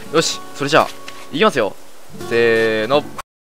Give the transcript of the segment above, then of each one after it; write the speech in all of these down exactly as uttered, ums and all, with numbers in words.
よし、それじゃあいきますよ。せーの。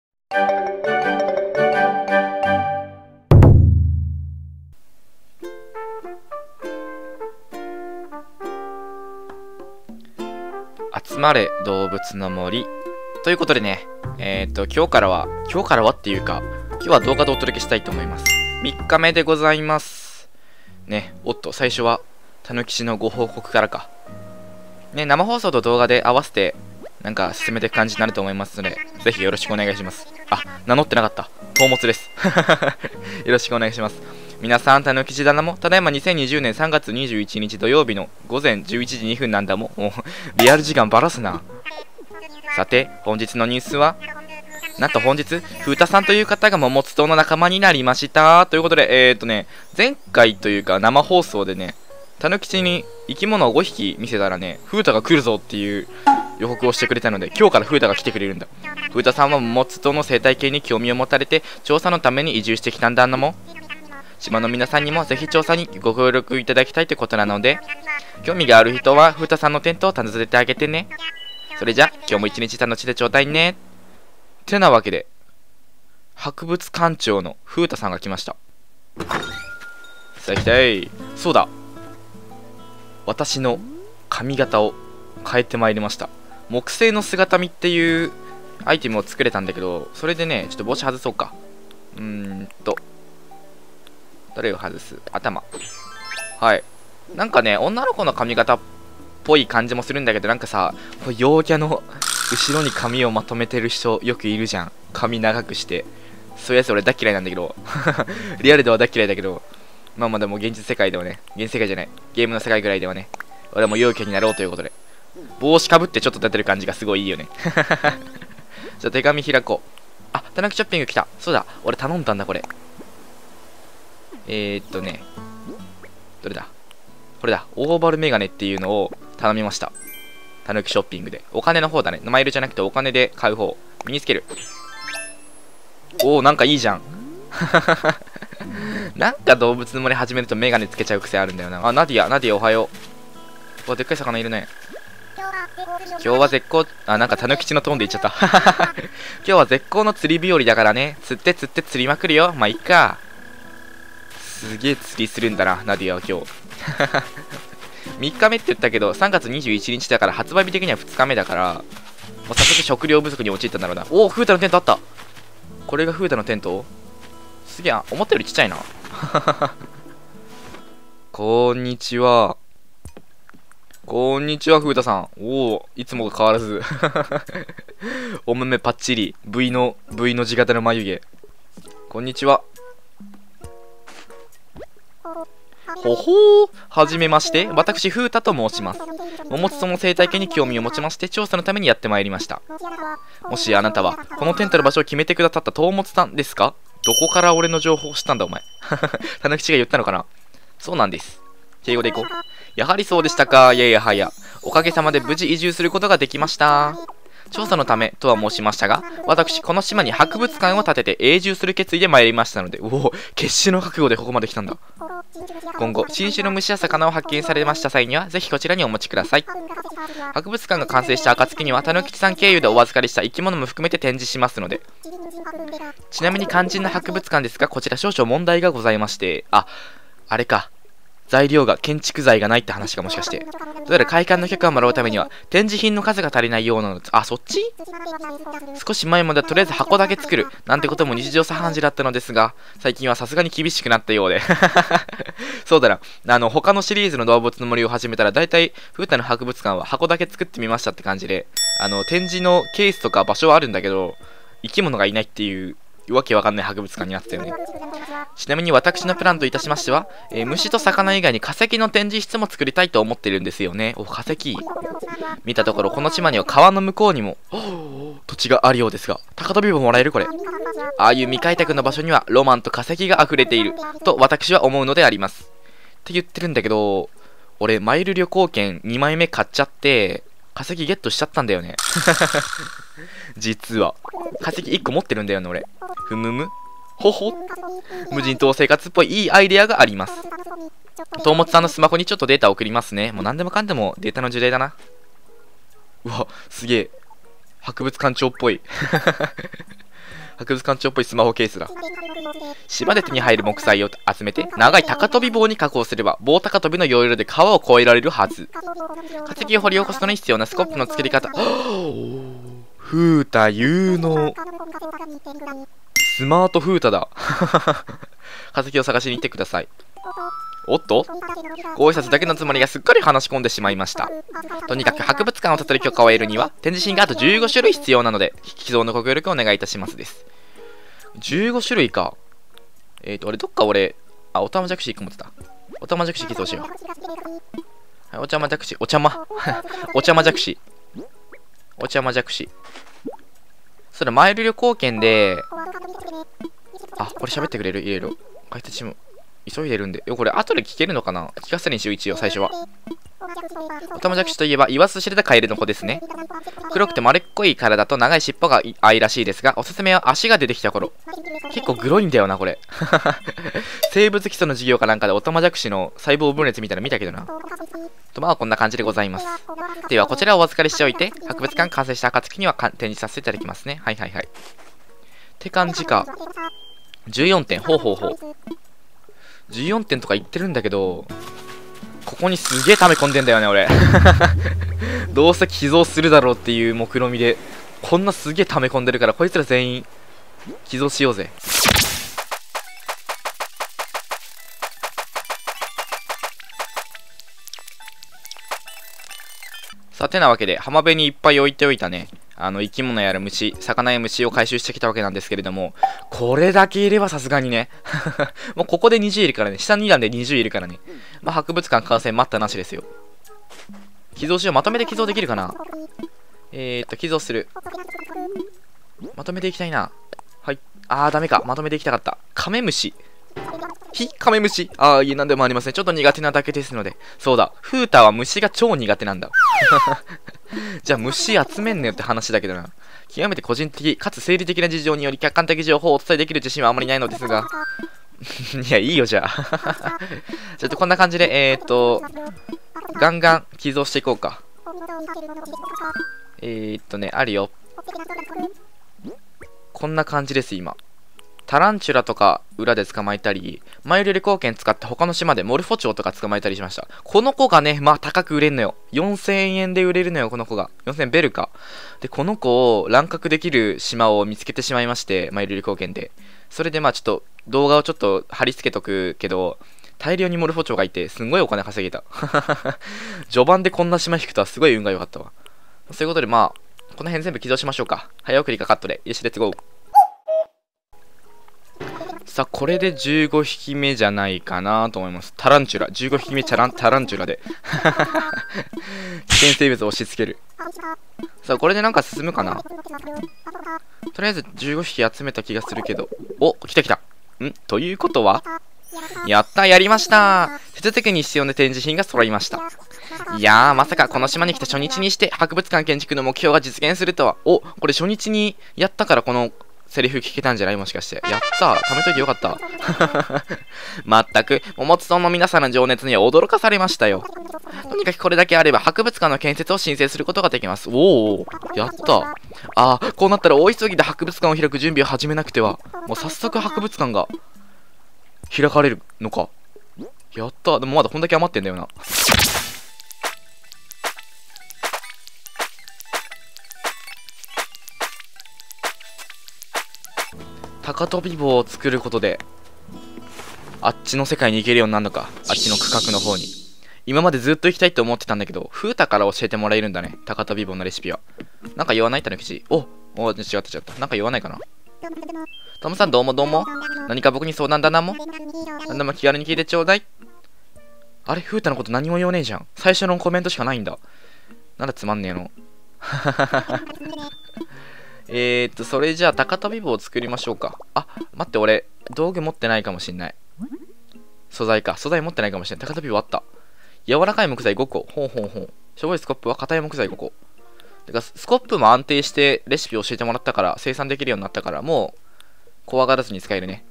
集まれ動物の森ということでね、えっと今日からは今日からはっていうか今日は動画でお届けしたいと思います。みっかめでございますね。おっと、最初はたぬきしのご報告からかね。生放送と動画で合わせてなんか進めていく感じになると思いますので、ぜひよろしくお願いします。あ、名乗ってなかった。宝物ですよろしくお願いします。皆さん、たぬきし棚もただいまにせんにじゅうねんさんがつにじゅういちにち土曜日のごぜんじゅういちじにふんなんだもん。もうリアル時間バラすな。さて、本日のニュースはなんと本日ふうたさんという方が桃津島の仲間になりましたということで、えーっとね前回というか生放送でね、たぬきちに生き物をごひき見せたらね、ふうたが来るぞっていう予告をしてくれたので、今日からふうたが来てくれるんだ。ふうたさんは桃津島の生態系に興味を持たれて調査のために移住してきたんだなも。島の皆さんにもぜひ調査にご協力いただきたいということなので、興味がある人はふうたさんのテントを訪ねてあげてね。それじゃ今日も一日楽しんでちょうだいね。てなわけで博物館長のふうたさんが来ました。さあ行きたい。そうだ、私の髪型を変えてまいりました。木製の姿見っていうアイテムを作れたんだけど、それでねちょっと帽子外そうか。うーんとどれを外す？頭。はい。なんかね女の子の髪型っぽい感じもするんだけど、なんかさ陽キャの後ろに髪をまとめてる人よくいるじゃん。髪長くして、そういうやつ俺大嫌いなんだけどリアルでは大嫌いだけど、まあまあでも現実世界ではね、現実世界じゃないゲームの世界ぐらいではね、俺も陽キャになろうということで帽子かぶってちょっと出てる感じがすごいいいよねじゃあ手紙開こう。あ、たぬきショッピング来た。そうだ、俺頼んだんだこれ。えーっとねどれだ、これだ、オーバルメガネっていうのを頼みました。たぬきショッピングでお金の方だね。マイルじゃなくてお金で買う方。身につける。おお、なんかいいじゃんなんか動物の森始めるとメガネつけちゃう癖あるんだよな。あ、ナディア、ナディアおはよう。わ、でっかい魚いるね。今日は絶好、あ、なんかたぬきちのトーンで言っちゃった今日は絶好の釣り日和だからね、釣って釣って釣りまくるよ。まあいっか。すげえ釣りするんだなナディアは今日みっかめって言ったけどさんがつにじゅういちにちだから発売日的にはふつかめだから、もう早速食料不足に陥ったんだろうな。おお、フータのテントあった。これがフータのテント。すげえ、思ったよりちっちゃいなこんにちは。こんにちはフータさん。おお、いつもと変わらずお目目パッチリ V の V の字型の眉毛。こんにちは。ほほー、はじめまして。私、フータと申します。桃津島の生態系に興味を持ちまして、調査のためにやってまいりました。もしあなたは、このテントの場所を決めてくださった東本さんですか？どこから俺の情報を知ったんだ、お前。たぬきちが言ったのかな？そうなんです。敬語でいこう。やはりそうでしたか。いやいやはや。おかげさまで無事移住することができました。調査のためとは申しましたが、私、この島に博物館を建てて永住する決意で参りましたので、おお、決死の覚悟でここまで来たんだ。今後、新種の虫や魚を発見されました際には、ぜひこちらにお持ちください。博物館が完成した暁には、たぬきちさん経由でお預かりした生き物も含めて展示しますので。ちなみに肝心な博物館ですが、こちら少々問題がございまして、あ、あれか。材料が建築材がないって話がもしかして。どうやら開館の許可をもらうためには展示品の数が足りないようなのです。あ、そっち？少し前まではとりあえず箱だけ作るなんてことも日常茶飯事だったのですが、最近はさすがに厳しくなったようでそうだな、あの他のシリーズの動物の森を始めたらだいたいフータの博物館は箱だけ作ってみましたって感じで、あの展示のケースとか場所はあるんだけど生き物がいないっていうわけわかんない博物館になってたよね。ちなみに私のプランといたしましては、えー、虫と魚以外に化石の展示室も作りたいと思ってるんですよね。お、化石。見たところこの島には川の向こうにも土地があるようですが、高飛び棒もらえるこれ。ああいう未開拓の場所にはロマンと化石が溢れていると私は思うのであります。って言ってるんだけど、俺マイル旅行券にまいめ買っちゃって化石ゲットしちゃったんだよね実は化石いっこ持ってるんだよね俺。ふむむほほ。無人島生活っぽいいいアイデアがあります。東本さんのスマホにちょっとデータ送りますね。もう何でもかんでもデータの時代だな。 うわ、すげえ。博物館長っぽい。博物館長っぽいスマホケースだ。島で手に入る木材を集めて、長い高跳び棒に加工すれば、棒高跳びの要領で川を越えられるはず。化石を掘り起こすのに必要なスコップの作り方。風太有能。スマート風太だ。化石を探しに行ってください。おっと、ご挨拶だけのつもりがすっかり話し込んでしまいました。とにかく博物館を建てる許可を得るには展示品があとじゅうごしゅるい必要なので、寄贈のご協力をお願いいたしますです。じゅうごしゅるいか。えーと、俺どっか俺、あ、おたまじゃくしいく思ってた。おたまじゃくし寄贈しよう。はい、お茶まじゃくし、お茶ま。お茶まじゃくし。お茶まじゃくし。それ、マイル旅行券で、あ、これ喋ってくれるいろいろ。解説チーム。急いでるんで。よ、これ後で聞けるのかな。聞かせるにしよう、一応、最初は。おたまじゃくしといえば、言わず知れたカエルの子ですね。黒くて丸っこい体と長い尻尾が愛らしいですが、おすすめは足が出てきた頃。結構グロいんだよな、これ。生物基礎の授業かなんかでおたまじゃくしの細胞分裂みたいなの見たけどな。とまあこんな感じでございます。では、こちらをお預かりしておいて、博物館完成した暁には展示させていただきますね。はいはいはい。って感じか。じゅうよんてん、ほうほうほう。じゅうよんてんとか言ってるんだけど、ここにすげえ溜め込んでんだよね、俺。どうせ寄贈するだろうっていう目論見みで、こんなすげえ溜め込んでるから、こいつら全員、寄贈しようぜ。さてなわけで、浜辺にいっぱい置いておいたね、あの生き物やら虫、魚や虫を回収してきたわけなんですけれども、これだけいればさすがにね、もうここでにじゅういるからね、下に段でにじゅういるからね、まあ、博物館完成待ったなしですよ。寄贈しよう、まとめて寄贈できるかな。えーっと、寄贈する。まとめていきたいな。はい。あー、ダメか。まとめていきたかった。カメムシ。ひカメムシ。ああ、いえ、なんでもありません。ちょっと苦手なだけですので。そうだ。フータは虫が超苦手なんだ。じゃあ虫集めんねよって話だけどな。極めて個人的かつ生理的な事情により客観的情報をお伝えできる自信はあまりないのですが。いや、いいよ、じゃあ。ちょっとこんな感じで、えーっと、ガンガン寄贈していこうか。えーっとね、あるよ。こんな感じです、今。タランチュラとか裏で捕まえたり、マイル旅行券使って他の島でモルフォチョウとか捕まえたりしました。この子がね、まあ高く売れるのよ。よんせんえんで売れるのよ、この子が。よんせんベルか。で、この子を乱獲できる島を見つけてしまいまして、マイル旅行券で。それでまあちょっと動画をちょっと貼り付けとくけど、大量にモルフォチョウがいて、すんごいお金稼げた。序盤でこんな島引くとはすごい運が良かったわ。そういうことでまあ、この辺全部起動しましょうか。早送りかカットで。よし、レッツゴー。さあ、これでじゅうごひきめじゃないかなと思います。タランチュラ。じゅうごひきめチャランタランチュラで。危険生物を押し付ける。さあ、これでなんか進むかな。とりあえずじゅうごひき集めた気がするけど。お、来た来た。んということはやったやりました手続きに必要な展示品が揃いました。いやー、まさかこの島に来た初日にして博物館建築の目標が実現するとは。お、これ初日にやったからこのセリフ聞けたんじゃないもしかして。やったー。貯めといてよかった。まったく、桃津村の皆さんの情熱には驚かされましたよ。とにかくこれだけあれば博物館の建設を申請することができます。おお、やった。あー、こうなったら大急ぎで博物館を開く準備を始めなくては。もう早速博物館が開かれるのか。やった。でもまだこんだけ余ってんだよな。高跳び棒を作ることであっちの世界に行けるようになるのか。あっちの区画の方に。今までずっと行きたいと思ってたんだけど、風太から教えてもらえるんだね、高跳び棒のレシピは。なんか言わないたぬきち。おお、違った違った。なんか言わないかな。トムさんどうもどうも。何か僕に相談だなも。何でも気軽に聞いてちょうだい。あれ、風太のこと何も言わねえじゃん。最初のコメントしかないんだ。なんだつまんねえの。えーっと、それじゃあ、高跳び棒を作りましょうか。あ、待って、俺、道具持ってないかもしんない。素材か。素材持ってないかもしれない。高跳び棒あった。柔らかい木材ごこ。ほうほうほう。しょぼいスコップは硬い木材ごこ。てか、スコップも安定してレシピ教えてもらったから、生産できるようになったから、もう、怖がらずに使えるね。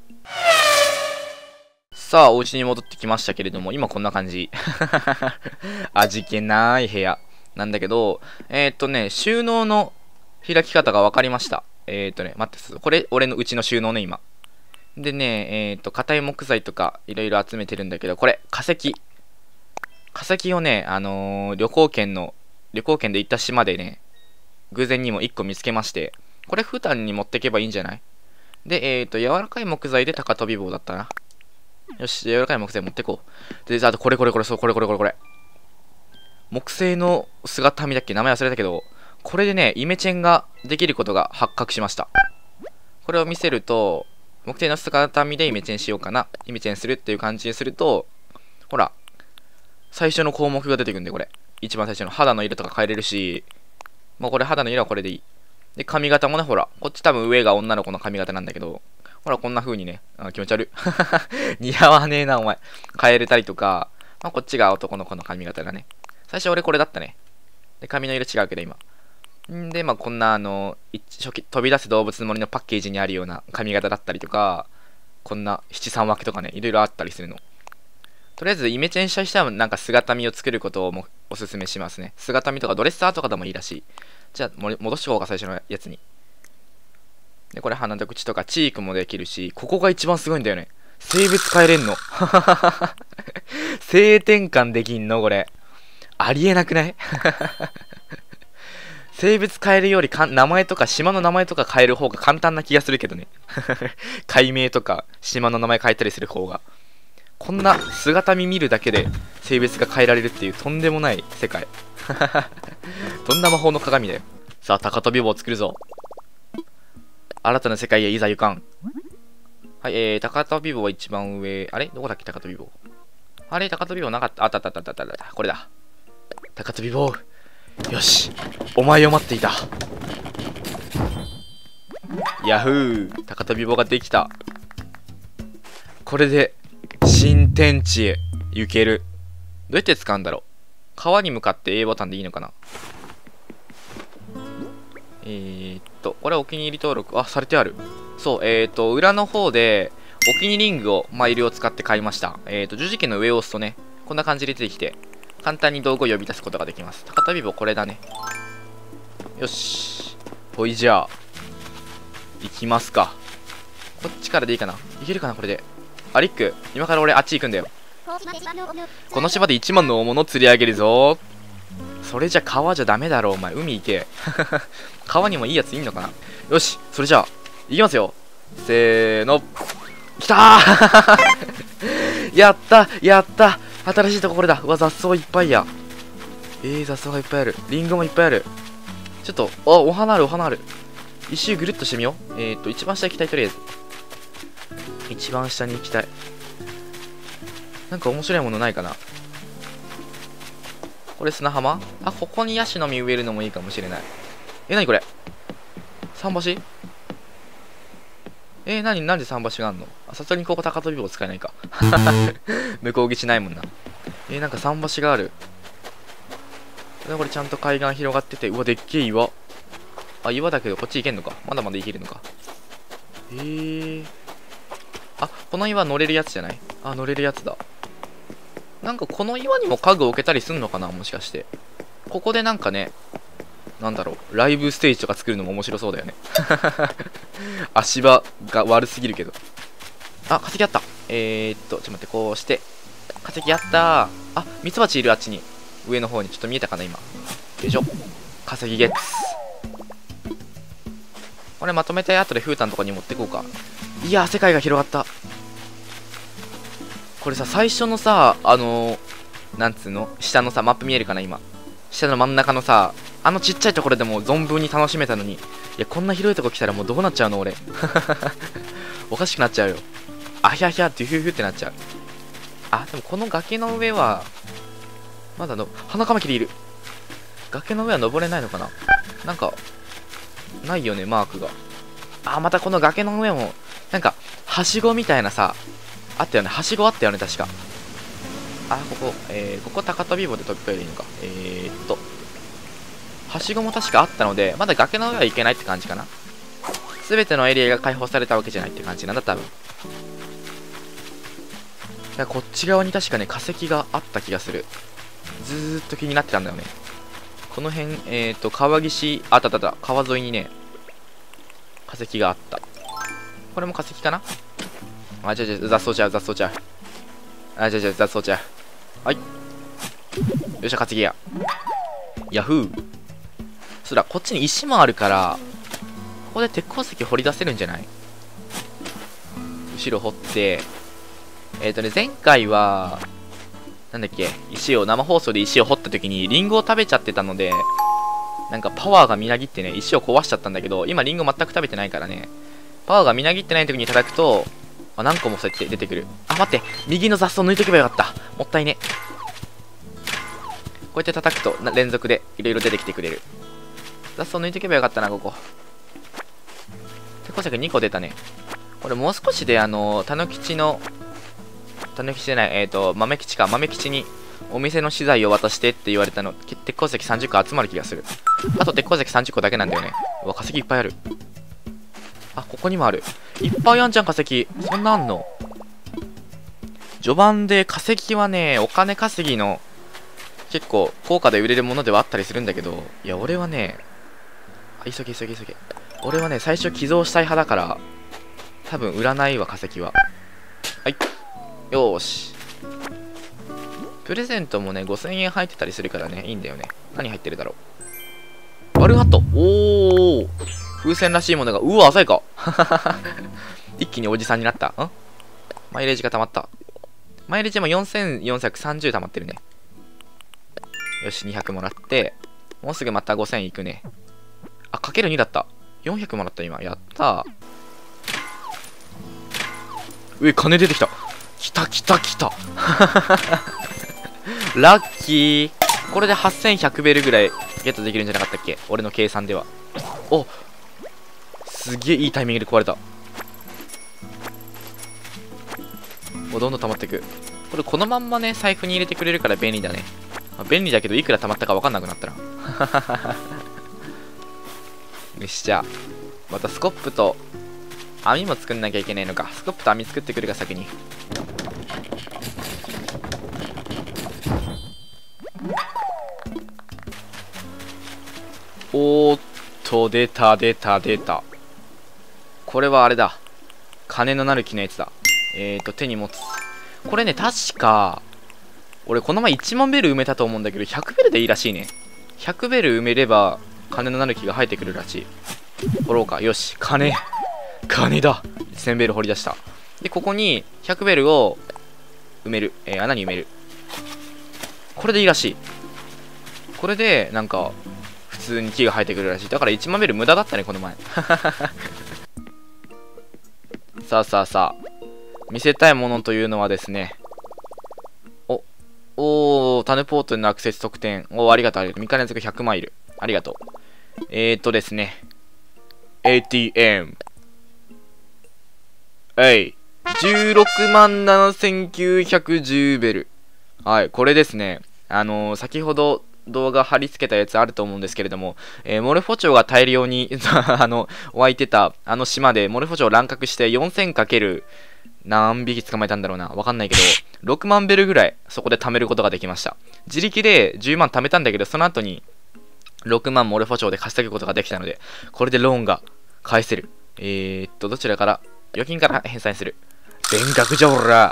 さあ、お家に戻ってきましたけれども、今こんな感じ。味気ない部屋。 なんだけど、えー、っとね、収納の開き方が分かりました。えー、っとね、待って、これ、俺のうちの収納ね、今。でね、えー、っと、硬い木材とか、いろいろ集めてるんだけど、これ、化石。化石をね、あのー、旅行券の、旅行券で行った島でね、偶然にもいっこ見つけまして、これ、普段に持ってけばいいんじゃない？で、えー、っと、柔らかい木材で高飛び棒だったな。よし、柔らかい木材持ってこう。で、あと、これこれこれ、そう、これこれこれこれ。木製の姿見だっけ？名前忘れたけど、これでね、イメチェンができることが発覚しました。これを見せると、木製の姿見でイメチェンしようかな。イメチェンするっていう感じにすると、ほら、最初の項目が出てくるんで、これ。一番最初の肌の色とか変えれるし、もうこれ肌の色はこれでいい。で、髪型もね、ほら、こっち多分上が女の子の髪型なんだけど、ほら、こんな風にね、あ、気持ち悪い。似合わねえな、お前。変えれたりとか、まあ、こっちが男の子の髪型だね。最初俺これだったね。で、髪の色違うけど今。んで、まあ、こんなあの、初期、飛び出す動物の森のパッケージにあるような髪型だったりとか、こんな七三分けとかね、いろいろあったりするの。とりあえず、イメチェンした人はなんか姿見を作ることをもおすすめしますね。姿見とかドレッサーとかでもいいらしい。じゃあ、戻しておこうか、最初のやつに。で、これ鼻と口とかチークもできるし、ここが一番すごいんだよね。性別変えれんの。性転換できんのこれ。ありえなくない？性別変えるよりか名前とか島の名前とか変える方が簡単な気がするけどね。改名とか島の名前変えたりする方が。こんな姿見見るだけで性別が変えられるっていうとんでもない世界。どんな魔法の鏡だよ。さあ、高飛び棒を作るぞ。新たな世界へいざ行かん。はい、えー、高飛び棒は一番上。あれどこだっけ高飛び棒。あれ高飛び棒なかった。あったあったあったあったあった。これだ。高飛び棒。よし。お前を待っていた。ヤフー。高飛び棒ができた。これで、新天地へ行ける。どうやって使うんだろう。川に向かって A ボタンでいいのかな。えーっと、これお気に入り登録、あ、されてある。そう、えーっと、裏の方で、お気に入りリングをマイルを使って買いました。えーっと、十字キーの上を押すとね、こんな感じで出てきて、簡単に道具を呼び出すことができます。高飛び棒これだね。よし。ほいじゃあ、行きますか。こっちからでいいかな。いけるかな、これで。あ、リック、今から俺あっち行くんだよ。この島でいちまんの大物釣り上げるぞ。それじゃ川じゃダメだろ、お前。海行け。川にもいいやついんのかな。よし、それじゃあ、行きますよ。せーの。きたーやったやった、新しいとここれだ。うわ、雑草いっぱいや。えー、雑草がいっぱいある。リンゴもいっぱいある。ちょっと、あ、お花ある、お花ある。一周ぐるっとしてみよう。えーと、一番下行きたい、とりあえず。一番下に行きたい。なんか面白いものないかな。これ砂浜？あ、ここにヤシの実植えるのもいいかもしれない。え、なにこれ？桟橋？えー、なに、なんで桟橋があんの？あ、さすがにここ高飛び棒使えないか。向こう岸ないもんな。えー、なんか桟橋がある。これちゃんと海岸広がってて、うわ、でっけえ岩。あ、岩だけどこっち行けんのか。まだまだ行けるのか。えー。あ、この岩乗れるやつじゃない？あ、乗れるやつだ。なんかこの岩にも家具を置けたりすんのかな、もしかして。ここでなんかね、なんだろう、ライブステージとか作るのも面白そうだよね。足場が悪すぎるけど。あ、化石あった。えー、っと、ちょっと待って、こうして。化石あったー。あ、ミツバチいる、あっちに。上の方に。ちょっと見えたかな、今。よいしょ。化石ゲッツ。これまとめて後でフータンとかに持ってこうか。いやー、世界が広がった。これさ、最初のさ、あのー、なんつうの、下のさ、マップ見えるかな、今。下の真ん中のさ、あのちっちゃいところでも存分に楽しめたのに、いや、こんな広いとこ来たらもうどうなっちゃうの、俺。おかしくなっちゃうよ。あひゃひゃ、デュフフってなっちゃう。あ、でもこの崖の上は、まだの、花カマキリいる。崖の上は登れないのかな。なんか、ないよね、マークが。あ、またこの崖の上も、なんか、はしごみたいなさ、あったよね。はしごあったよね、確か。あ、ここ、えー、ここ高飛び棒で飛び越えるいいのか。えーっと、はしごも確かあったので、まだ崖の上は行けないって感じかな。すべてのエリアが開放されたわけじゃないって感じなんだ、多分。だこっち側に確かね、化石があった気がする。ずーっと気になってたんだよね。 この辺、えっ、ー、と、川岸、あったあったあった、川沿いにね、化石があった。これも化石かな。あ、じゃじゃ、雑草ちゃう、雑草ちゃう。あ、じゃじゃ、雑草ちゃう。はい。よっしゃ、化石や。ヤフー。そうだ、こっちに石もあるから、ここで鉄鉱石掘り出せるんじゃない？後ろ掘って、えっ、ー、とね、前回は、なんだっけ、石を、生放送で石を掘った時に、リンゴを食べちゃってたので、なんかパワーがみなぎってね、石を壊しちゃったんだけど、今リンゴ全く食べてないからね、パワーがみなぎってない時に叩くと、あ、何個もそうやって出てくる。あ、待って、右の雑草抜いとけばよかった。もったいね。こうやって叩くと、連続でいろいろ出てきてくれる。雑草抜いとけばよかったな、ここ。鉄鉱石にこ出たね。これもう少しで、あの、たぬきちの、たぬきちじゃない、えっと、豆吉か、豆吉に、お店の資材を渡してって言われたの、鉄鉱石さんじゅっこ集まる気がする。あと鉄鉱石さんじゅっこだけなんだよね。うわ、化石いっぱいある。あ、ここにもある。いっぱいあんじゃん、化石。そんなあんの？序盤で化石はね、お金稼ぎの、結構、高価で売れるものではあったりするんだけど、いや、俺はね、あ、急げ急げ急げ。俺はね、最初寄贈したい派だから、多分売らないわ、化石は。はい。よーし。プレゼントもね、ごせんえん入ってたりするからね、いいんだよね。何入ってるだろう。バルハット。おー。風船らしいものが、うわ、浅いか。一気におじさんになった。んマイレージが溜まった。マイレージもよんせんよんひゃくさんじゅう溜まってるね。よし、にひゃくもらって、もうすぐまたごせんいくね。あ、かけるにだった。よんひゃくもらった今。やったー。え、金出てきた。きたきたきた。ラッキー。これではっせんひゃくベルぐらいゲットできるんじゃなかったっけ、俺の計算では。お、すげえいいタイミングで壊れた。お、どんどん溜まっていく。これこのまんまね、財布に入れてくれるから便利だね。まあ、便利だけどいくら溜まったか分かんなくなったな。よし、じゃあまたスコップと網も作んなきゃいけないのか。スコップと網作ってくるが先に。おーっと、出た出た出た。これはあれだ、金のなる木のやつだ。えーと手に持つ。これね、確か俺この前いちまんベル埋めたと思うんだけど、ひゃくベルでいいらしいね。ひゃくベル埋めれば金のなる木が生えてくるらしい。掘ろうか。よし、金金だ。せんベル掘り出した。でここにひゃくベルを埋める、えー、穴に埋める。これでいいらしい。これでなんか普通に木が生えてくるらしい。だからいちまんベル無駄だったね、この前。さあさあさあ、見せたいものというのはですね、お、おー、タネポートのアクセス特典。おー、ありがとう、ありがとう。みっか連続ひゃくマイル。ありがとう。えーとですね、エーティーエム。えい。じゅうろくまんななせんきゅうひゃくじゅうベル。はい、これですね。あのー、先ほど動画貼り付けたやつあると思うんですけれども、えー、モルフォチョウが大量にあの湧いてたあの島でモルフォチョウを乱獲してよんせんかける何匹捕まえたんだろうな、わかんないけどろくまんベルぐらいそこで貯めることができました。自力でじゅうまん貯めたんだけど、その後にろくまんモルフォチョウで貸していくことができたので、これでローンが返せる。えーっとどちらから、預金から返済する。全額じゃおら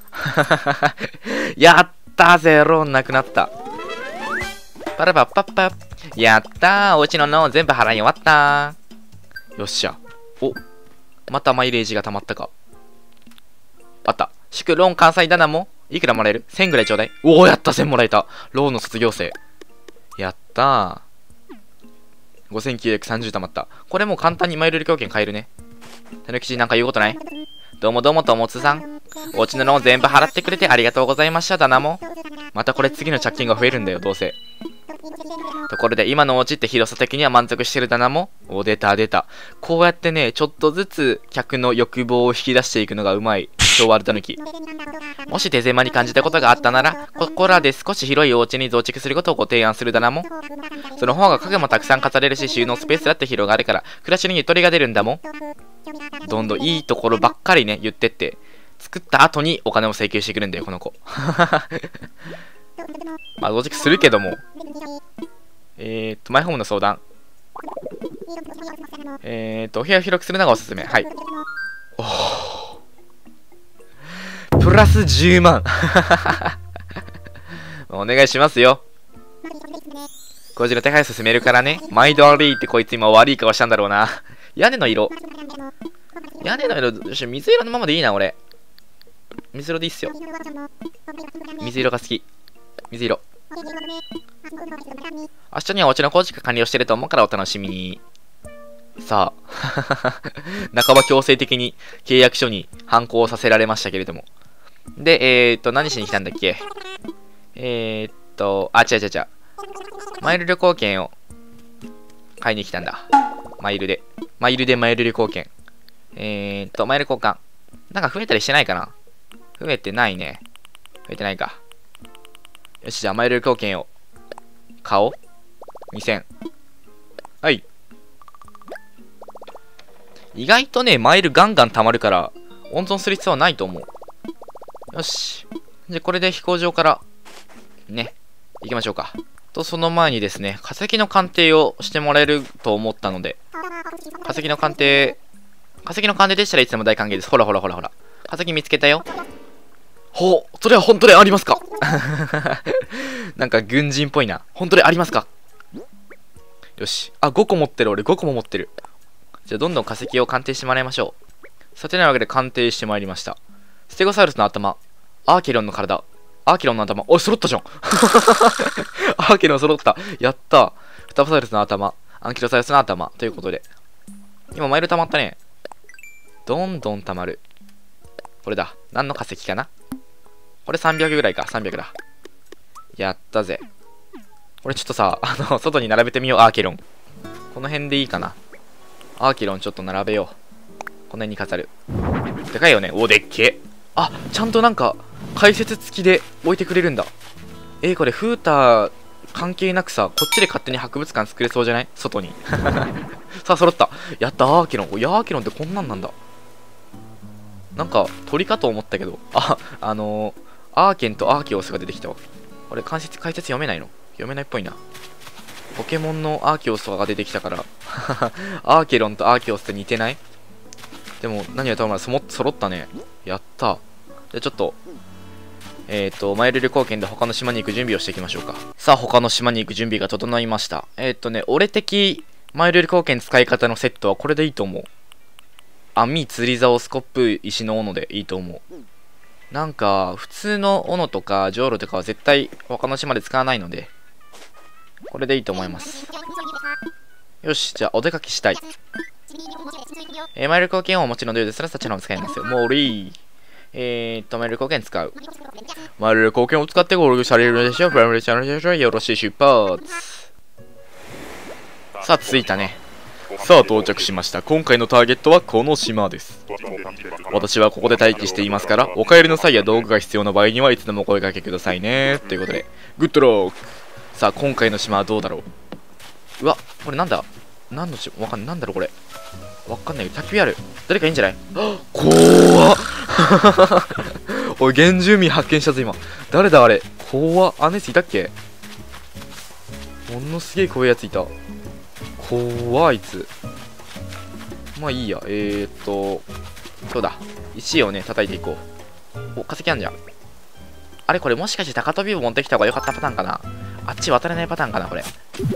やったぜ、ローンなくなった。パラパッパッパッ。やったー、おうちのローン全部払い終わったー。よっしゃ。お、またマイレージが溜まったか。あった。祝ローン完済だなも。いくらもらえる？ せん ぐらいちょうだい。おお、やった、せんもらえた。ローンの卒業生。やったー。ごせんきゅうひゃくさんじゅう溜まった。これもう簡単にマイルール強権買えるね。たぬきちなんか言うことない？どうもどうもともつさん。おうちのローン全部払ってくれてありがとうございましただなも。またこれ次の借金が増えるんだよ、どうせ。ところで今のお家って広さ的には満足してるだなも。お、出た出た。こうやってね、ちょっとずつ客の欲望を引き出していくのがうまい昭和たぬき。もし手狭に感じたことがあったなら、ここらで少し広いお家に増築することをご提案するだなも。その方が家具もたくさん飾れるし、収納スペースだって広がるから暮らしにゆとりが出るんだもん。どんどんいいところばっかりね言ってって、作った後にお金を請求してくるんだよこの子。まあ増築するけども、 えーっと、マイホームの相談。えーっと、お部屋を広くするのがおすすめ。はい。おー。プラスじゅうまん。お願いしますよ。工事の手配進めるからね。毎度悪いってこいつ今悪い顔したんだろうな。屋根の色。屋根の色、よし、水色のままでいいな、俺。水色でいいっすよ。水色が好き。水色。明日にはお家の工事が完了してると思うからお楽しみに。さあ、半ば強制的に契約書に反抗させられましたけれども。で、えーっと、何しに来たんだっけ？えーっと、あ、違う違う違う。マイル旅行券を買いに来たんだ。マイルで。マイルでマイル旅行券。えーっと、マイル交換。なんか増えたりしてないかな？増えてないね。増えてないか。よし、じゃあマイル旅行券を買おう。にせん。はい。意外とね、マイルガンガン溜まるから、温存する必要はないと思う。よし。じゃあこれで飛行場から、ね、行きましょうか。と、その前にですね、化石の鑑定をしてもらえると思ったので、化石の鑑定、化石の鑑定でしたらいつでも大歓迎です。ほらほらほらほら。化石見つけたよ。ほう、それは本当にありますか？なんか軍人っぽいな。本当にありますか？よし。あ、ごこ持ってる。俺ごこも持ってる。じゃあどんどん化石を鑑定してもらいましょう。さてなわけで鑑定してまいりました。ステゴサウルスの頭、アーケロンの体、アーケロンの頭、おい、揃ったじゃん。アーケロン揃った。やった。フタボサウルスの頭、アンキロサウルスの頭ということで。今マイル溜まったね。どんどん溜まる。これだ。何の化石かな？これさんびゃくぐらいか。さんびゃくだ。やったぜ。これちょっとさ、あの、外に並べてみよう、アーケロン。この辺でいいかな。アーケロンちょっと並べよう。この辺に飾る。でかいよね。お、でっけ。あ、ちゃんとなんか、解説付きで置いてくれるんだ。えー、これ、フーター関係なくさ、こっちで勝手に博物館作れそうじゃない？外に。さあ、揃った。やった、アーケロン。お、いや、アーケロンってこんなんなんだ。なんか、鳥かと思ったけど。あ、あのー、アーケンとアーケオスが出てきたわ。これ、解説、解説読めないの？読めないっぽいな。ポケモンのアーケオスとかが出てきたから、アーケロンとアーケオスって似てない？でも、何はともあれ、揃ったね。やった。じゃあちょっと、えっと、マイル旅行券で他の島に行く準備をしていきましょうか。さあ、他の島に行く準備が整いました。えっとね、俺的マイル旅行券使い方のセットはこれでいいと思う。網、釣り竿、スコップ、石の斧でいいと思う。なんか、普通の斧とか、ジョウロとかは絶対他の島で使わないので、これでいいと思います。よし、じゃあお出かけしたい。えー、マイル旅行券をお持ちのようですらそちらも使いますよ。もうリー。えーっと、マイル旅行券使う。マイル旅行券を使ってゴールドされるでしょ。プライムレチャンネルでしょ。よろしい出発。さあ、着いたね。さあ、到着しました。今回のターゲットはこの島です。私はここで待機していますから、お帰りの際や道具が必要な場合にはいつでもお声掛けくださいね。ということで、グッドローク。さあ、今回の島はどうだろう。うわ、これなんだ？何の島？わかんない。なんだろう、これ。わかんないけど、焚き火ある。誰かいいんじゃない？怖っ。おい、原住民発見したぞ、今。誰だ、あれ。怖っ。あのやついたっけ？ものすげえ怖いやついた。怖い、あいつ。まあいいや。えーっと、そうだ。石をね、叩いていこう。お、化石あんじゃん。あれ、これもしかして高飛びを持ってきた方が良かったパターンかな？あっち渡れないパターンかな、これ。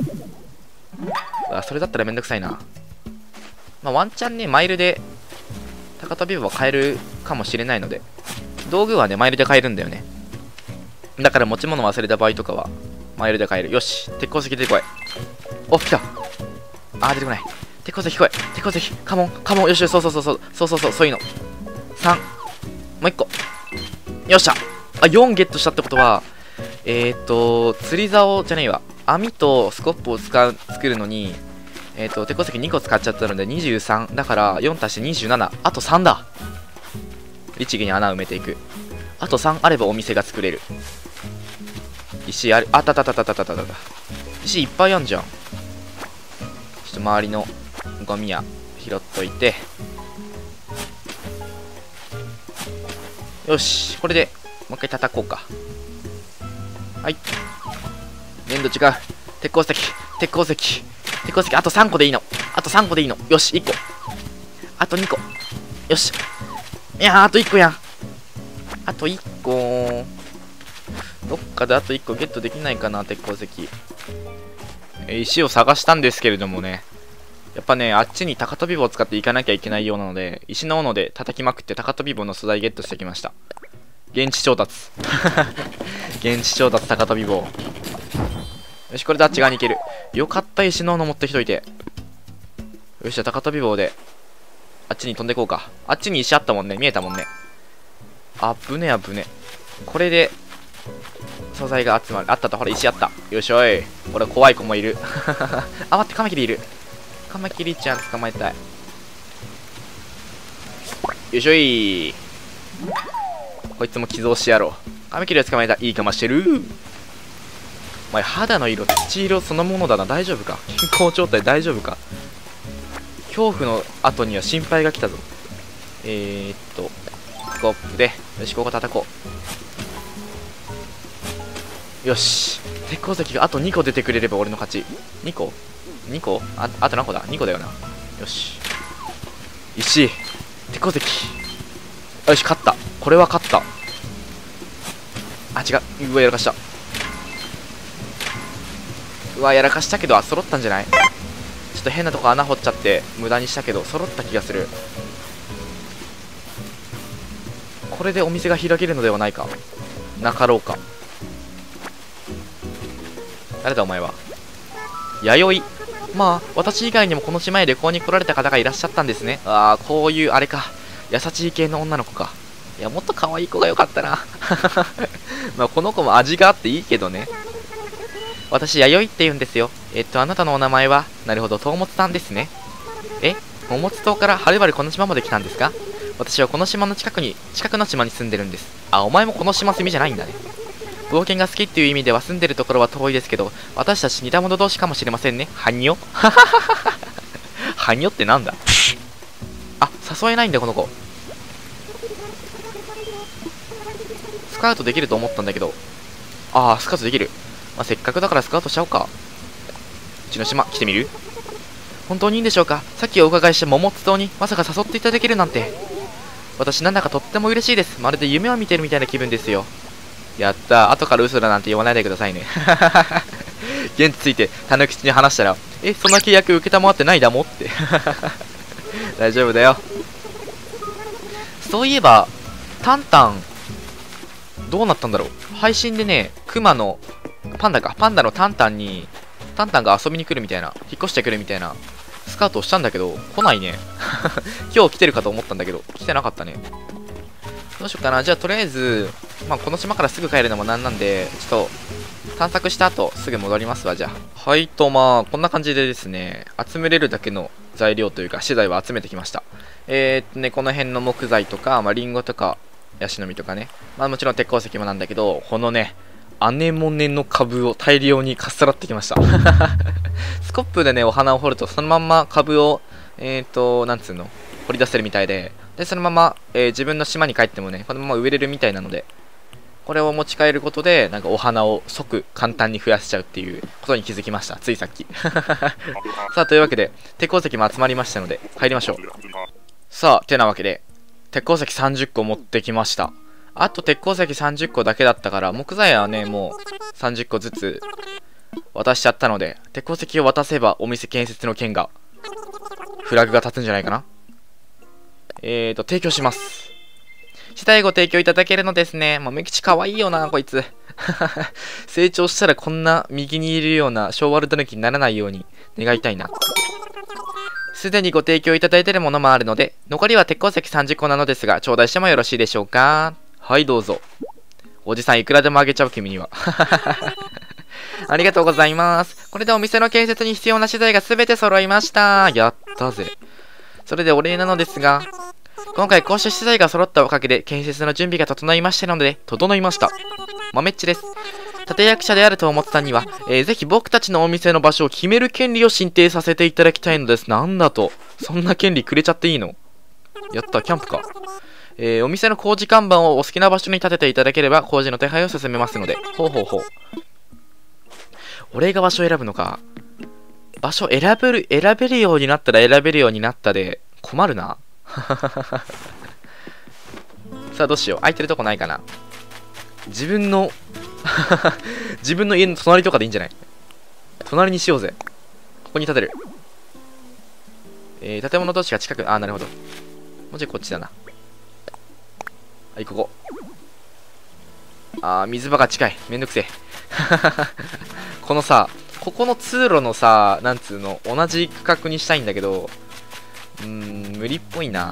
あ、それだったらめんどくさいな。まあ、ワンチャンね、マイルで高飛び棒は買えるかもしれないので、道具はね、マイルで買えるんだよね。だから持ち物忘れた場合とかは、マイルで買える。よし、鉄鉱石出てこい。お、来た。あー、出てこない。鉄鉱石来い。鉄鉱石、カモン、カモン。よしよし、そうそうそうそう、そうそうそう、そういうの。さん、もういっこ。よっしゃ。あ、よんゲットしたってことは、えーっと、釣り竿じゃねえわ。網とスコップを使う、作るのに、えっと、鉄鉱石にこ使っちゃったのでにじゅうさん。だからよん足してにじゅうなな。あとさんだ。律儀に穴を埋めていく。あとさんあればお店が作れる。石ある。あったたたたたたたた。石いっぱいあんじゃん。ちょっと周りのゴミや拾っといて。よし。これでもう一回叩こうか。はい。粘土違う。鉄鉱石。 鉄鉱石。鉄鉱石、あとさんこでいいの。あとさんこでいいの。よし、いっこ。あとにこ。よし。いやー、あといっこやん。あといっこ。どっかであといっこゲットできないかな、鉄鉱石。えー、石を探したんですけれどもね。やっぱね、あっちに高飛び棒を使っていかなきゃいけないようなので、石の斧で叩きまくって高飛び棒の素材ゲットしてきました。現地調達。現地調達高飛び棒。よし、これであっち側に行ける。よかった、石の斧持ってきといて。よし、じゃあ高飛び棒で、あっちに飛んでこうか。あっちに石あったもんね。見えたもんね。あぶねあぶね。これで、素材が集まる。あったと、ほら、石あった。よしおい。これ怖い子もいる。あ、待って、カマキリいる。カマキリちゃん捕まえたい。よいしょい。こいつも寄贈してやろう。カマキリを捕まえた。いいかましてる。お前、肌の色、土色そのものだな。大丈夫か？健康状態大丈夫か？恐怖の後には心配が来たぞ。えー、っと、スコップで、よし、ここ叩こう。よし。鉄鉱石があとにこ出てくれれば俺の勝ち。にこ ?に 個 あ, あと何個だ ?に 個だよな。よし。石。鉄鉱石。よし、勝った。これは勝った。あ、違う。うわ、やらかした。うわ、やらかしたけど、あ、揃ったんじゃない？ちょっと変なとこ穴掘っちゃって、無駄にしたけど、揃った気がする。これでお店が開けるのではないか。なかろうか。誰だお前は。弥生。まあ、私以外にもこの島へ旅行に来られた方がいらっしゃったんですね。ああ、こういう、あれか。優しい系の女の子か。いや、もっと可愛い子がよかったな。まあ、この子も味があっていいけどね。私、弥生って言うんですよ。えっと、あなたのお名前は、なるほど、トウモツさんですね。え、桃津島からはるばるこの島まで来たんですか？私はこの島の近くに、近くの島に住んでるんです。あ、お前もこの島住みじゃないんだね。冒険が好きっていう意味では住んでるところは遠いですけど、私たち似た者同士かもしれませんね。はにょはにょってなんだ？あ、誘えないんだこの子。スカウトできると思ったんだけど。あー、スカウトできる。まあ、せっかくだからスカウトしちゃおうか。うちの島来てみる？本当にいいんでしょうか？さっきお伺いした桃津島にまさか誘っていただけるなんて。私なんだかとっても嬉しいです。まるで夢を見てるみたいな気分ですよ。やったー。後から嘘だなんて言わないでくださいね。現地ついてたぬきちに話したら、え、そんな契約受けたまってないだもって。大丈夫だよ。そういえば、タンタン、どうなったんだろう。配信でね、クマの、パンダか、パンダのタンタンに、タンタンが遊びに来るみたいな、引っ越してくるみたいな、スカウトをしたんだけど、来ないね。今日来てるかと思ったんだけど、来てなかったね。どうしようかな。じゃあ、とりあえず、まあ、この島からすぐ帰るのもなんなんで、ちょっと、探索した後、すぐ戻りますわ、じゃあ。はいと、まあ、こんな感じでですね、集めれるだけの材料というか、資材は集めてきました。えー、っとね、この辺の木材とか、まあ、リンゴとか、ヤシの実とかね。まあ、もちろん鉄鉱石もなんだけど、このね、アネモネの株を大量にかっさらってきました。スコップでね、お花を掘ると、そのまんま株を、えーと、なんつうの、掘り出せるみたいで、で、そのまま、えー、自分の島に帰ってもね、このまま植えれるみたいなので、これを持ち帰ることで、なんかお花を即簡単に増やしちゃうっていうことに気づきました。ついさっき。さあ、というわけで、鉄鉱石も集まりましたので、入りましょう。さあ、てなわけで、鉄鉱石さんじゅっこ持ってきました。あと鉄鉱石さんじゅっこだけだったから、木材はね、もうさんじゅっこずつ渡しちゃったので、鉄鉱石を渡せばお店建設の件が、フラグが立つんじゃないかな。えーと、提供します。資材ご提供いただけるのですね。もうメキチかわいいよな、こいつ。成長したらこんな右にいるような小ワルタヌキにならないように願いたいな。すでにご提供いただいているものもあるので、残りは鉄鉱石さんじゅっこなのですが、頂戴してもよろしいでしょうか。はい、どうぞ。おじさんいくらでもあげちゃう、君には。ありがとうございます。これでお店の建設に必要な資材がすべて揃いました。やったぜ。それでお礼なのですが、今回こうした資材が揃ったおかげで建設の準備が整いましたので、整いました。豆っちです。立役者であると思ってたには、えー、ぜひ僕たちのお店の場所を決める権利を申請させていただきたいのです。なんだと。そんな権利くれちゃっていいの？やった、キャンプか。えー、お店の工事看板をお好きな場所に立てていただければ工事の手配を進めますので。ほうほうほう。俺が場所を選ぶのか。 場所選べる、選べるようになったら選べるようになったで、困るな。さあどうしよう。空いてるとこないかな。自分の、自分の家の隣とかでいいんじゃない？隣にしようぜ。ここに建てる。えー、建物同士が近く、あー、なるほど。もうちょいこっちだな。はい、ここ。あー、水場が近い。めんどくせえ。このさ、ここの通路のさ、なんつうの、同じ区画にしたいんだけど、うーん、無理っぽいな。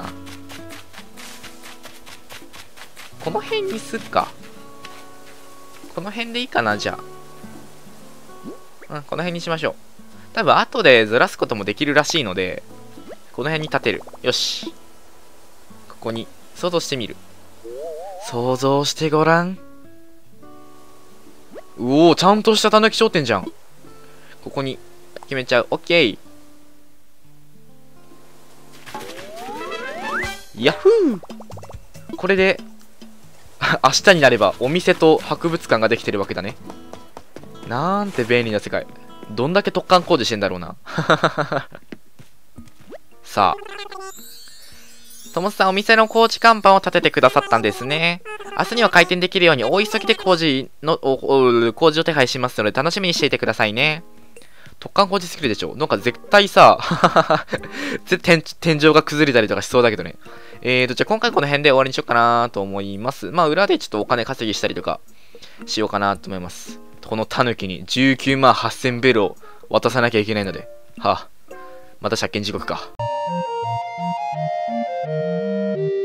この辺にすっか。この辺でいいかな、じゃあ。うん、この辺にしましょう。多分、後でずらすこともできるらしいので、この辺に立てる。よし。ここに、想像してみる。想像してごらん。うおー、ちゃんとしたたぬき商店じゃん。ここに決めちゃう。オッケー。ヤッフー。これで明日になればお店と博物館ができてるわけだね。なんて便利な世界。どんだけ突貫工事してんだろうな。さあ、ともさん、お店の工事看板を立ててくださったんですね。明日には開店できるように大急ぎで工事の工事を手配しますので楽しみにしていてくださいね。突貫工事すぎるでしょ。なんか絶対さ天、天井が崩れたりとかしそうだけどね。えーと、じゃあ今回この辺で終わりにしようかなと思います。まあ裏でちょっとお金稼ぎしたりとかしようかなと思います。このタヌキにじゅうきゅうまんはっせんベルを渡さなきゃいけないので。はあ、また借金地獄か。